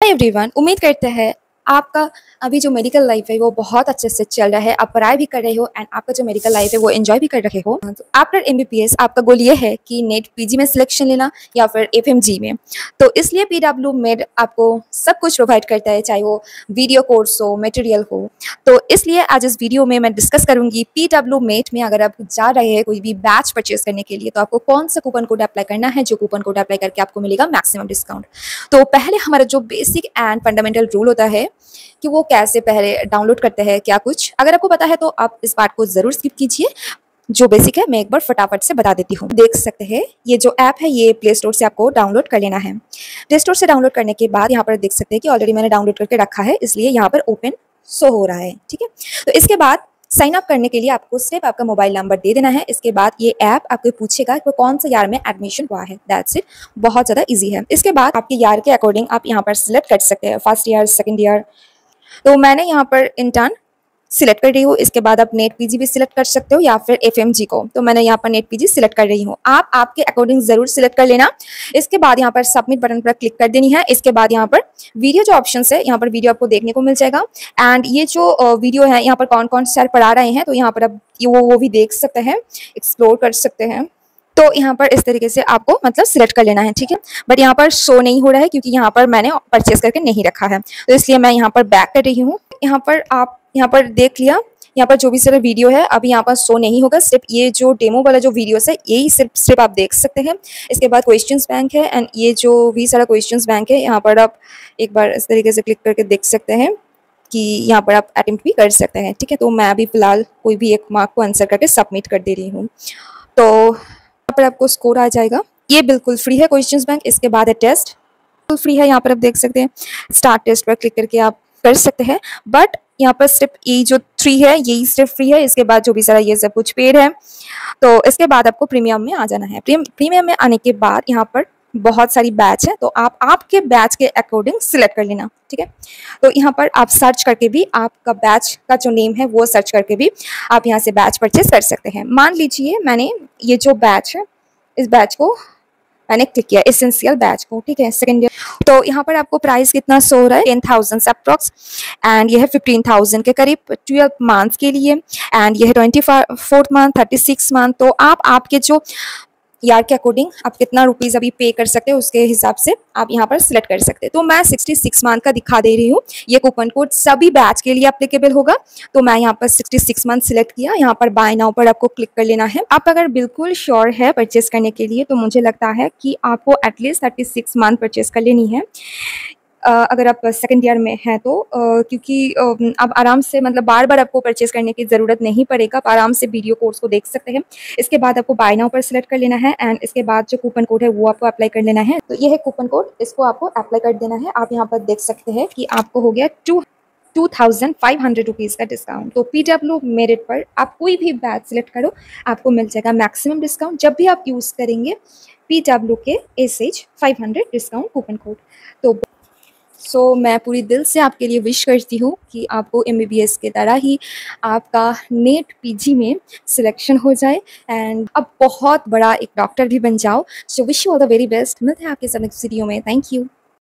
Hi everyone, उम्मीद करते हैं आपका अभी जो मेडिकल लाइफ है वो बहुत अच्छे से चल रहा है। आप पढ़ाई भी कर रहे हो एंड आपका जो मेडिकल लाइफ है वो एंजॉय भी कर रहे हो। तो आफ्टर एमबीबीएस आपका गोल ये है कि नेट पीजी में सिलेक्शन लेना या फिर एफएमजी में। तो इसलिए पीडब्ल्यू मेड आपको सब कुछ प्रोवाइड करता है, चाहे वो वीडियो कोर्स हो, मटेरियल हो। तो इसलिए आज इस वीडियो में मैं डिस्कस करूंगी पीडब्ल्यू मेड में अगर आप जा रहे हैं कोई भी बैच परचेज करने के लिए तो आपको कौन सा कूपन कोड अप्लाई करना है, जो कूपन कोड अप्लाई करके आपको मिलेगा मैक्सिमम डिस्काउंट। तो पहले हमारा जो बेसिक एंड फंडामेंटल रूल होता है कि वो कैसे पहले डाउनलोड करते हैं, क्या कुछ अगर आपको पता है तो आप इस पार्ट को जरूर स्किप कीजिए। जो बेसिक है मैं एक बार फटाफट से बता देती हूँ। देख सकते हैं ये जो ऐप है ये प्ले स्टोर से आपको डाउनलोड कर लेना है। प्ले स्टोर से डाउनलोड करने के बाद यहाँ पर देख सकते हैं कि ऑलरेडी मैंने डाउनलोड करके रखा है, इसलिए यहाँ पर ओपन शो हो रहा है। ठीक है, तो इसके बाद साइन अप करने के लिए आपको सिर्फ आपका मोबाइल नंबर दे देना है। इसके बाद ये ऐप आपको पूछेगा कि कौन सा ईयर में एडमिशन हुआ है। दैट्स इट, बहुत ज़्यादा इजी है। इसके बाद आपके ईयर के अकॉर्डिंग आप यहाँ पर सिलेक्ट कर सकते हैं, फर्स्ट ईयर, सेकंड ईयर। तो मैंने यहाँ पर इंटर्न सिलेक्ट कर रही हूँ। इसके बाद आप नेट पीजी भी सिलेक्ट कर सकते हो या फिर एफएमजी को। तो मैंने यहाँ पर नेट पीजी सिलेक्ट कर रही हूँ, आप आपके अकॉर्डिंग जरूर सिलेक्ट कर लेना। इसके बाद यहाँ पर सबमिट बटन पर क्लिक कर देनी है। इसके बाद यहाँ पर वीडियो जो ऑप्शन है, यहाँ पर वीडियो आपको देखने को मिल जाएगा। एंड ये जो वीडियो है यहाँ पर कौन कौन सर पढ़ा रहे हैं, तो यहाँ पर आप वो भी देख सकते हैं, एक्सप्लोर कर सकते हैं। तो यहाँ पर इस तरीके से आपको मतलब सिलेक्ट कर लेना है। ठीक है, बट यहाँ पर शो नहीं हो रहा है क्योंकि यहाँ पर मैंने परचेज करके नहीं रखा है, तो इसलिए मैं यहाँ पर बैक कर रही हूँ। यहाँ पर आप यहाँ पर देख लिया, यहाँ पर जो भी सारा वीडियो है अभी यहाँ पर शो नहीं होगा, सिर्फ ये जो डेमो वाला जो वीडियोस है यही सिर्फ आप देख सकते हैं। इसके बाद क्वेश्चंस बैंक है एंड ये जो भी सारा क्वेश्चंस बैंक है यहाँ पर आप एक बार इस तरीके से क्लिक करके देख सकते हैं कि यहाँ पर आप अटेम्प्ट भी कर सकते हैं। ठीक है, तो मैं अभी फिलहाल कोई भी एक मार्क को आंसर करके सबमिट कर दे रही हूँ। तो यहाँ पर आपको स्कोर आ जाएगा। ये बिल्कुल फ्री है क्वेश्चंस बैंक। इसके बाद है टेस्ट, बिल्कुल फ्री है। यहाँ पर आप देख सकते हैं, स्टार्ट टेस्ट पर क्लिक करके आप कर सकते हैं, बट यहाँ पर सिर्फ ये जो 3 है यही सिर्फ फ्री है। इसके बाद जो भी सारा ये सब कुछ पेड है। तो इसके बाद आपको प्रीमियम में आ जाना है। प्रीमियम में आने के बाद यहाँ पर बहुत सारी बैच है, तो आप आपके बैच के अकॉर्डिंग सिलेक्ट कर लेना। ठीक है, तो यहाँ पर आप सर्च करके भी आपका बैच का जो नेम है वो सर्च करके भी आप यहाँ से बैच परचेज कर सकते हैं। मान लीजिए मैंने ये जो बैच है इस बैच को मैंने क्लिक किया, एसेंशियल बैच को। ठीक है, सेकंड ईयर। तो यहाँ पर आपको प्राइस कितना शो हो रहा है, 10,000 अप्रॉक्स एंड ये है 15,000 के करीब 12 मंथ्स के लिए। एंड ये है 24 मंथ, 36 मंथ। तो आप आपके जो यार के अकॉर्डिंग आप कितना रुपीज़ अभी पे कर सकते हो उसके हिसाब से आप यहाँ पर सिलेक्ट कर सकते हैं। तो मैं 66 मंथ का दिखा दे रही हूँ। ये कूपन कोड सभी बैच के लिए एप्लीकेबल होगा। तो मैं यहाँ पर 66 मंथ सिलेक्ट किया। यहाँ पर बाय नाउ पर आपको क्लिक कर लेना है। आप अगर बिल्कुल श्योर है परचेस करने के लिए तो मुझे लगता है कि आपको एटलीस्ट 36 मंथ परचेस कर लेनी है अगर आप सेकंड ईयर में हैं तो, क्योंकि आप आराम से मतलब बार बार आपको परचेज करने की ज़रूरत नहीं पड़ेगा। आप आराम से वीडियो कोर्स को देख सकते हैं। इसके बाद आपको बाय नाउ पर सिलेक्ट कर लेना है एंड इसके बाद जो कूपन कोड है वो आपको अप्लाई कर लेना है। तो ये है कूपन कोड, इसको आपको अप्लाई कर देना है। आप यहाँ पर देख सकते हैं कि आपको हो गया 2,500 रुपीज़ का डिस्काउंट। तो पीडब्ल्यू मेरिट पर आप कोई भी बैच सिलेक्ट करो, आपको मिल जाएगा मैक्सिमम डिस्काउंट जब भी आप यूज़ करेंगे पीडब्ल्यू के एसएच 500 डिस्काउंट कूपन कोड। तो मैं पूरी दिल से आपके लिए विश करती हूँ कि आपको एमबीबीएस के तरह ही आपका नेट पीजी में सिलेक्शन हो जाए एंड अब बहुत बड़ा एक डॉक्टर भी बन जाओ। So wish you all the very best. मिलते हैं आपके नेक्स्ट वीडियो में। Thank you.